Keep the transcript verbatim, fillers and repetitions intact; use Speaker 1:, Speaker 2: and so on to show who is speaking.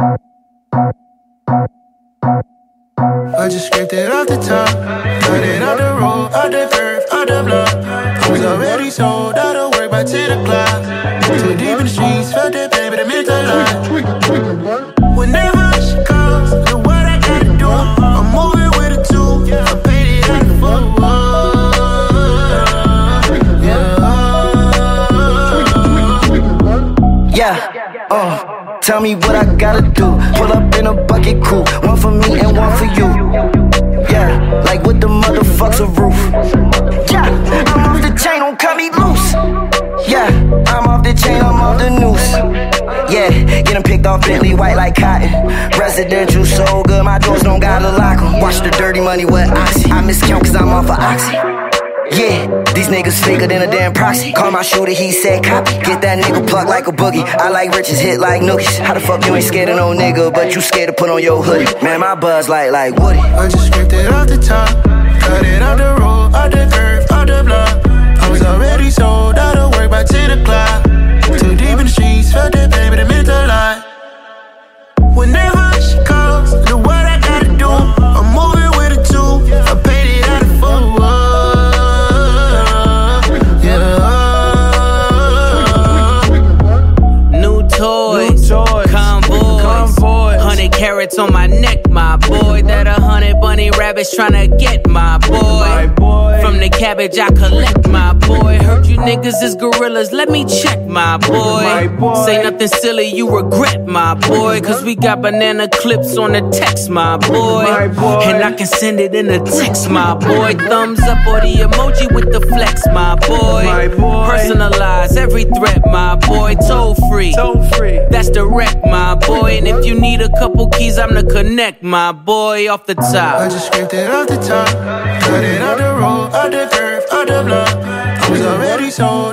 Speaker 1: I just scraped it off the top, cut it out the road, out the curve, out the block. I was already sold out of work by ten o'clock. Too deep in the streets, felt that baby, the mental lie. Whenever she calls, know what I gotta do. I'm moving with a two, I paid it out the full.
Speaker 2: Yeah, uh, tell me what I gotta do. Pull up in a bucket coupe, one for me and one for you. Yeah, like what the motherfuck's a roof. Yeah, I'm off the chain, don't cut me loose. Yeah, I'm off the chain, I'm off the noose. Yeah, getting picked off Bentley white like cotton. Residential so good, my doors don't gotta lock 'em. Watch the dirty money with Oxy. I miscount cause I'm off of Oxy. Yeah, these niggas faker than a damn proxy. Call my shooter, he said copy. Get that nigga plucked like a boogie. I like riches, hit like nookies. How the fuck you ain't scared of no nigga, but you scared to put on your hoodie? Man, my buzz like, like Woody.
Speaker 1: I just scraped it off the top, cut it out the road, out the curve, out the block. I was already sold out of work by ten o'clock. Too deep in the streets, felt that baby, the mental lie. Whenever she calls, know what I gotta do. I'm moving with a two, I paid it out of full.
Speaker 3: Carrots on my neck, my boy. That a hundred bunny rabbits tryna get my boy. my boy. From the cabbage I collect, my boy. Heard you niggas is gorillas, let me check, my boy. my boy. Say nothing silly, you regret, my boy. Cause we got banana clips on the text, my boy. my boy. And I can send it in a text, my boy. Thumbs up or the emoji with the flex, my boy. my boy. Personalize every threat, my boy. Toll free, Toll free. That's the wreck, my boy. And if you need a couple keys, I'm the connect, my boy, off the top.
Speaker 1: I just scraped it off the top, cut it out the road, out the curve, out the block. I was already sold